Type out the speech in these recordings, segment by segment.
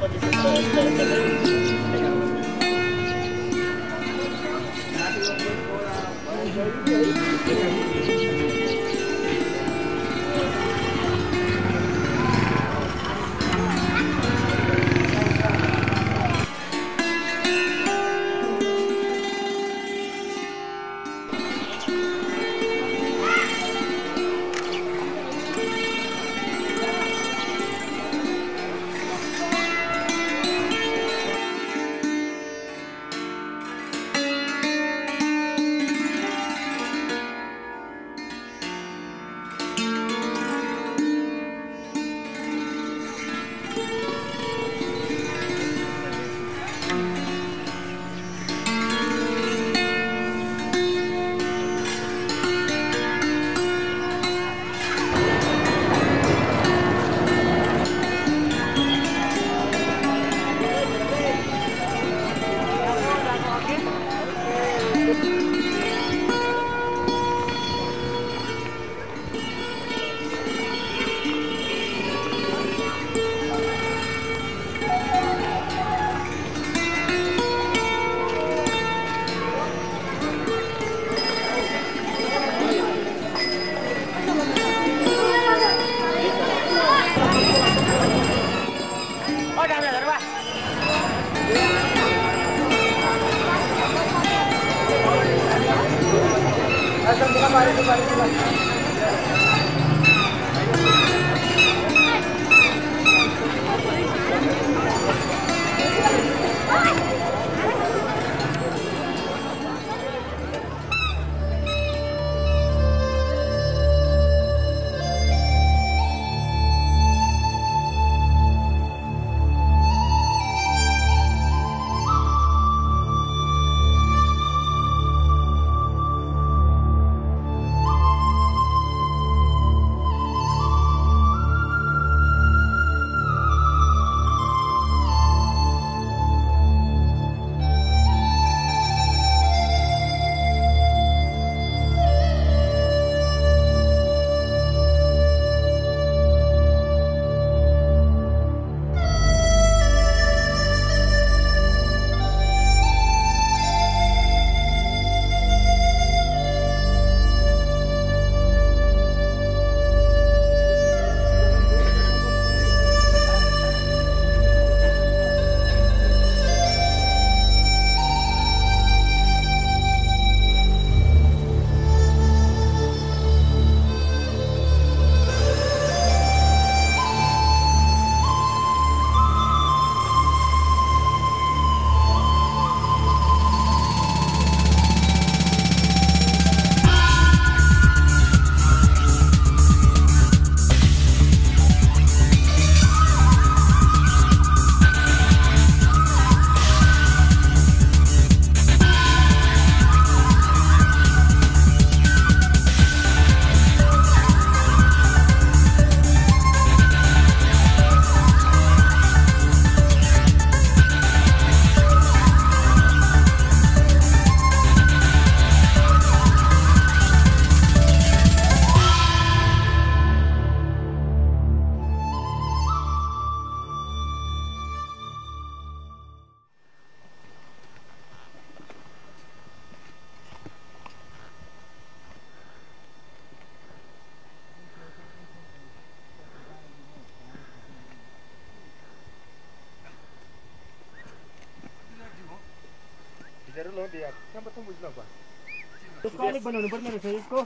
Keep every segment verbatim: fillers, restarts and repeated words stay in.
यसको अलिक बनाउनु पर्ने रहेछ यसको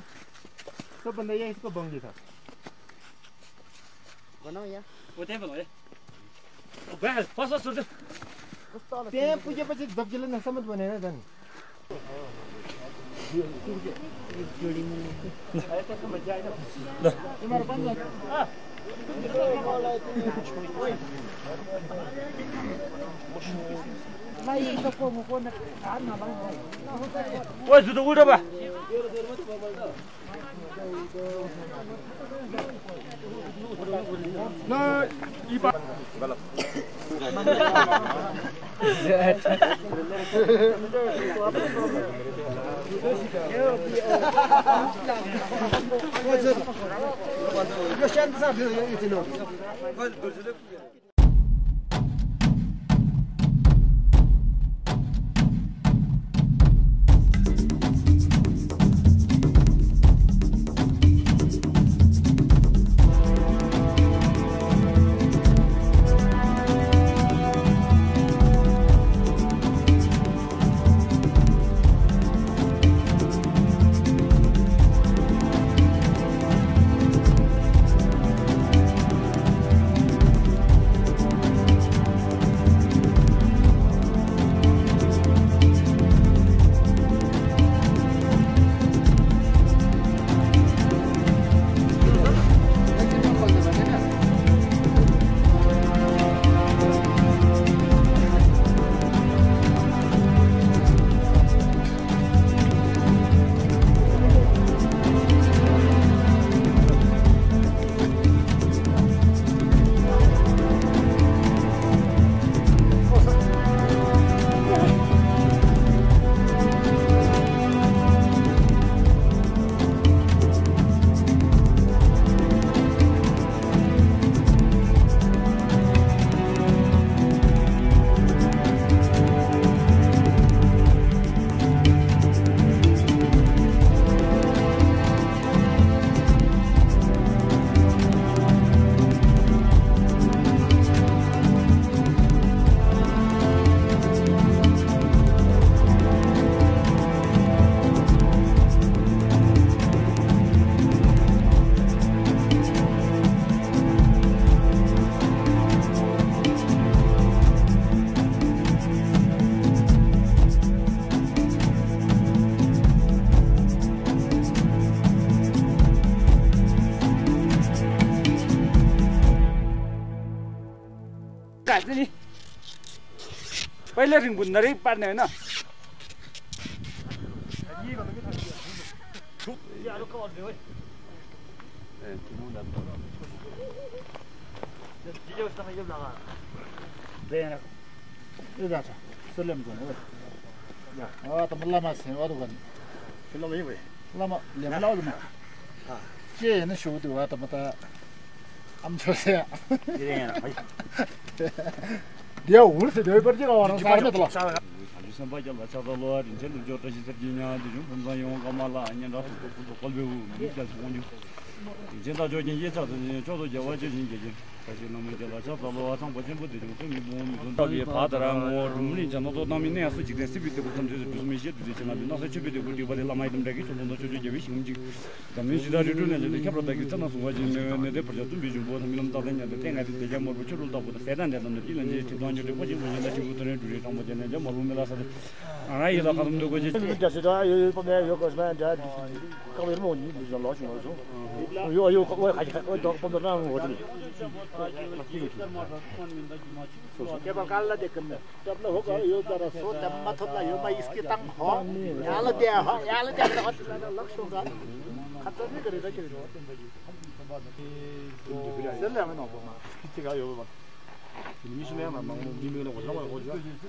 सबभन्दा यहाँ यसको बङ्गी छ बनाऊ यहाँ ओ त्यहाँ बनाऊ है फस फस त्यहाँ पुगेपछि दब्जीले नसम्म बनेर झन् Ôi, chú tôi đâu bà? Nó đi ba. पहले रिंग बुंदरी पारने है ना यारो को दे ओए ए तुम ना जियो सा यो लगा देना ये जाता सलेम को ओए या आ त मल्ला मास है वादो गन फिल्म ले ओए लमा ले मलाई मा आ के न शो दो आ त मता am छोसे देना भाई dia ur se deu per gira ora sarme tla Sam ba jalla sa da lo din chen jo ta ji ser jinya di ju pun ba yong ga ma la nyen da su ko ko lu ni da su nyu jen da jo jin ye cha de jo do je wa je jin je jin ka ji na me jalla sa da lo sang ba jen bu de ju ko mi bu mi don da ye pa da ra mo rum ni jan do na mi ne su ji de si bi de ko tam je ju me je de je na bi na sa che bi de ko di ba de la mai dum de ki so do ju je bi shim ji da mi ji da ju ne de ke pro da ki na su wa ji ne ne de pro ja tu bi ju bo mi lam da de nya de te nga de ja mo bu chu lu da bu de dan de dan de ji len ji ti don ju de ko ji mo ji da ji bu de ne du de tam bo je ne ja mo lu me la sa啊，伊拉看他们都过去。就是说，有旁边有个什么这，搞点么你比较老些那种。有有我还我到旁边那我这里。क्या बकाल ला देखन में तब लो होगा यो जरा सो तब मत होला यो मैं इसके तंग हो याला दे हो याला दे लक्ष्य होगा खतर नहीं करे रखे रो चल ले मैं ना बोमा ठीक है यो बा你是那样嘛？忙你没有那我上班我去。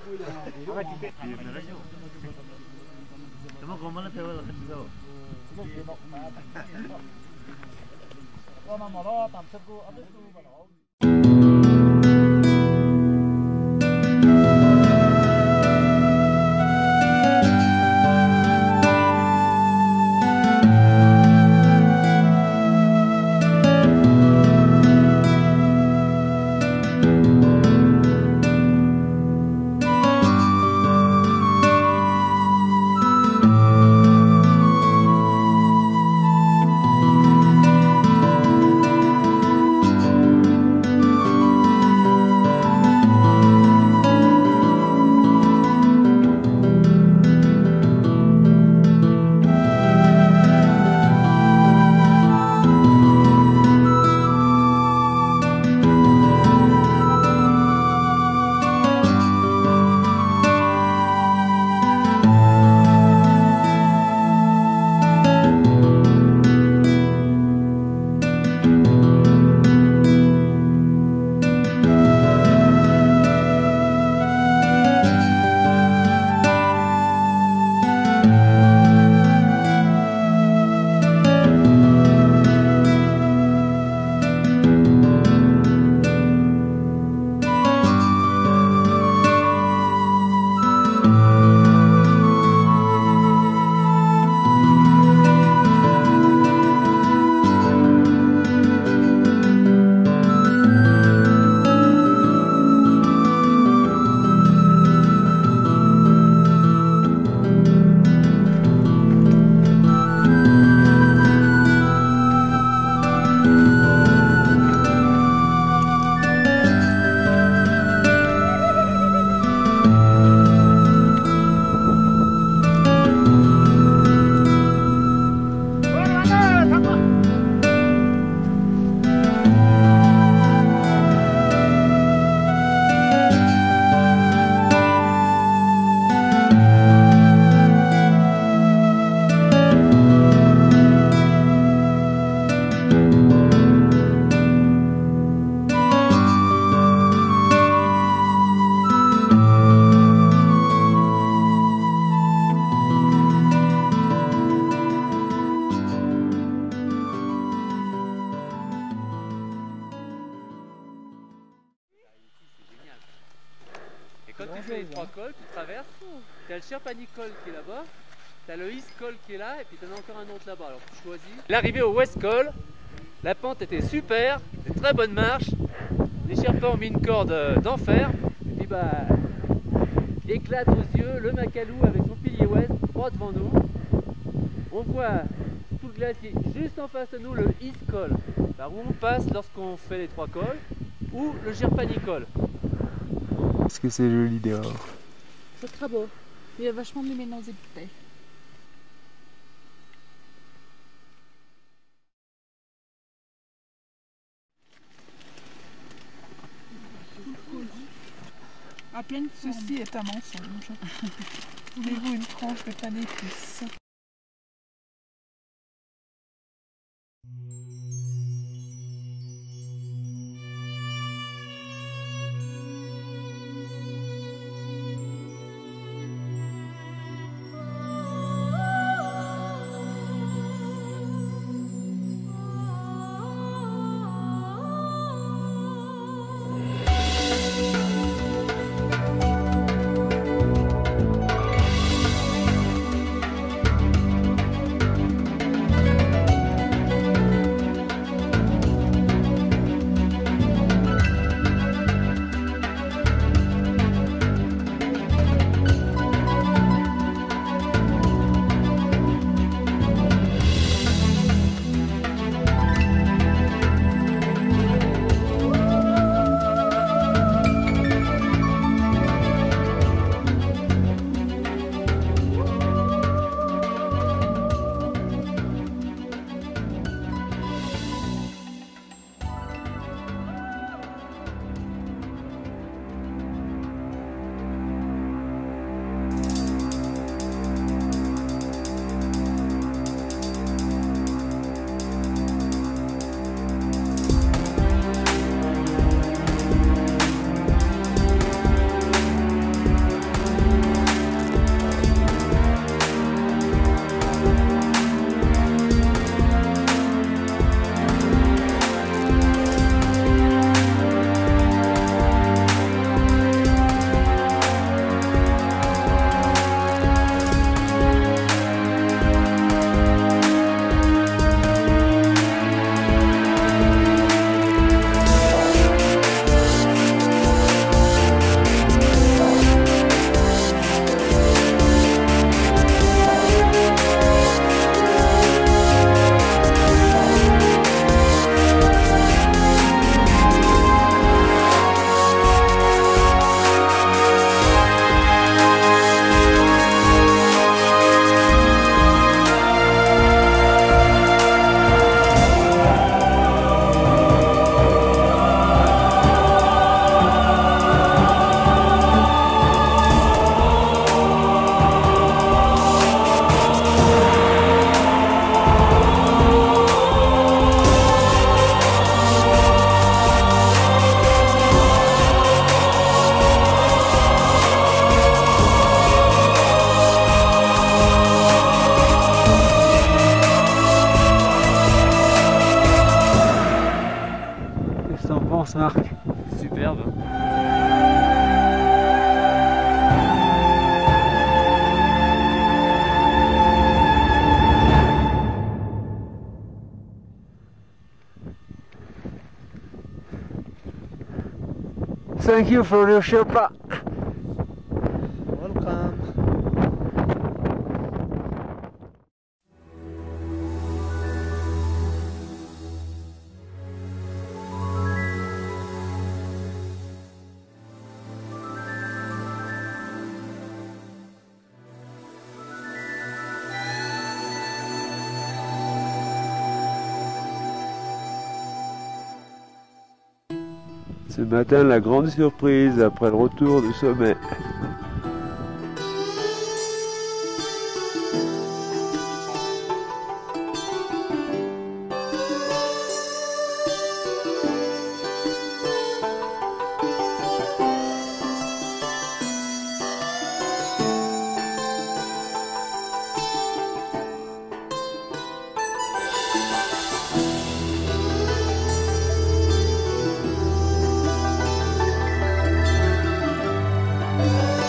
怎么我们那台湾很知道？怎么知道？我那马老当吃过，阿不是马老。 Quand tu fais les trois cols, tu traverses, t'as le Sherpani Col qui est là-bas, t'as le East Col qui est là, et puis t'en as encore un autre là-bas, alors tu choisis. L'arrivée au West Col, la pente était super, des très bonnes marches, les Sherpas ont mis une corde d'enfer, et puis bah, éclate aux yeux, le Makalu avec son pilier ouest, droit devant nous. On voit tout le glacier juste en face de nous, le East Col, par où on passe lorsqu'on fait les trois cols, ou le Sherpani Col. Parce que c'est joli dehors. C'est très beau. Il y a vachement de luminosité. pleine forme. Ceci est un mensonge. Voulez-vous une tranche de pain d'épices? Marc. Superbe. Thank you for your Sherpa. Welcome. Ce matin, la grande surprise après le retour du sommet. Thank you.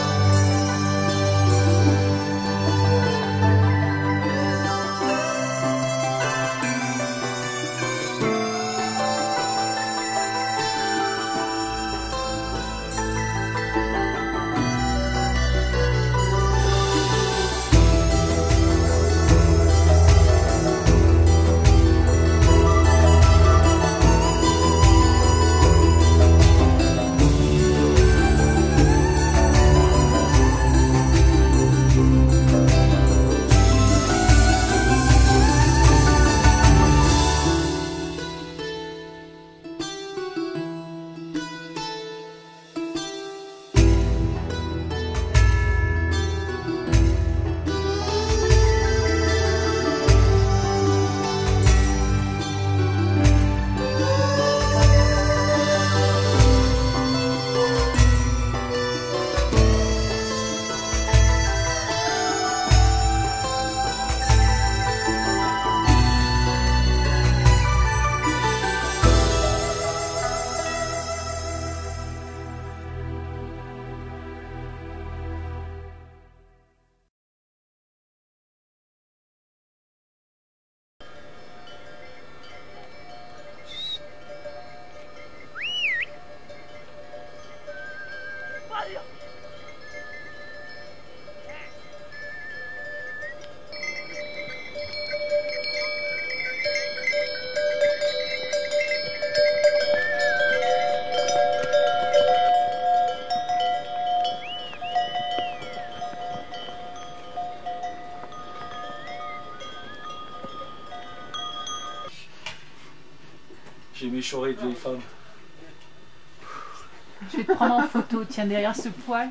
J'ai mes chorées de vieille femme. Je vais te prendre en photo, tiens, derrière ce poil.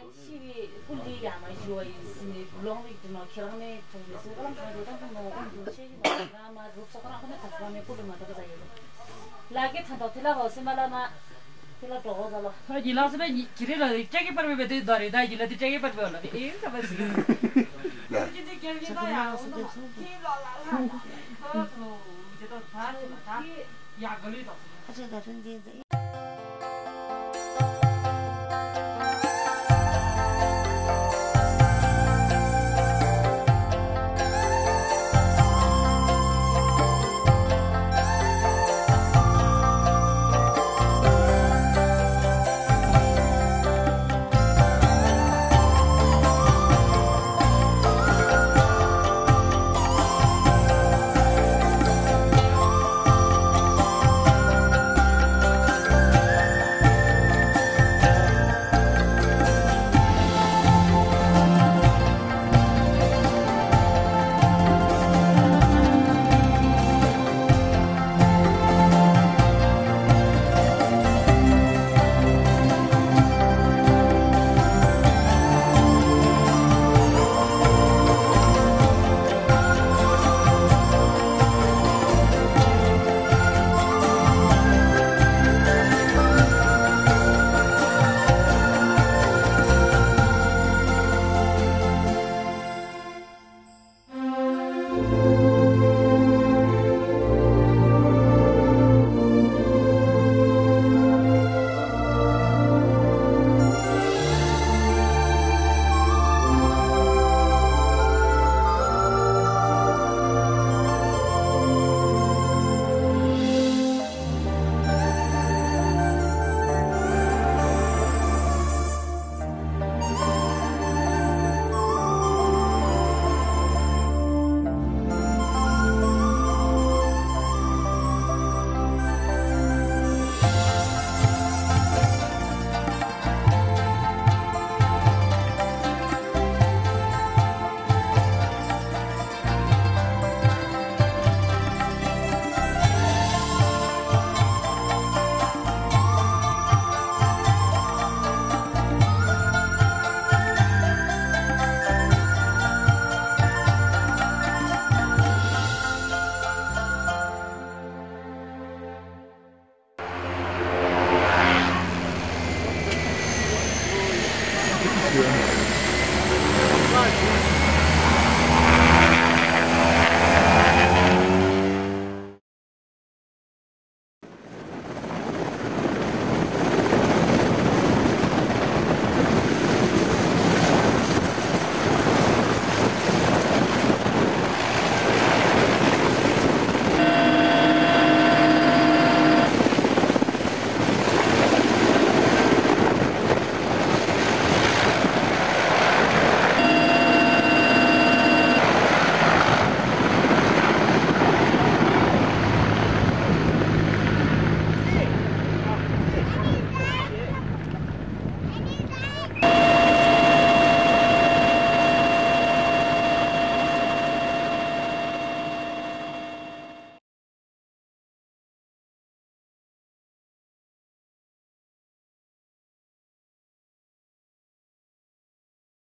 जिला से भाई किरे लगे चेक पर भी बेटे दरे दाई जिला ते चेक पर भी होला ए सब बस किसी क्या ये तो यार की ला ला ला तो जो तो था या गली तो अच्छा तो